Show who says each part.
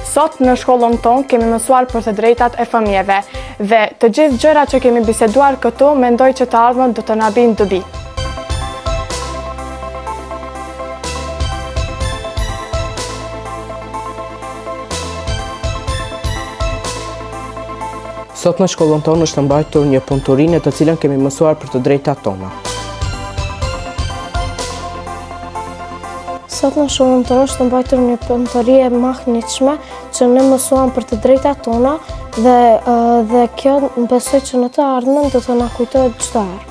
Speaker 1: Sot në shkollën tonë kemi mësuar për të drejtat e fëmijëve dhe të gjithë gjërat që kemi biseduar këtu mendoj që të ardhmen do të na bëjnë dobi.
Speaker 2: Sot në shkollën tonë është mbajtur një punëturi në të cilën kemi mësuar për të drejtat tona.
Speaker 3: Sot në shkollën tonë është mbajtur një punëturi e mahnitshme që ne mësuam për të drejtat tona dhe kjo besoj që në të ardhmen do të na kujtohet çdo herë.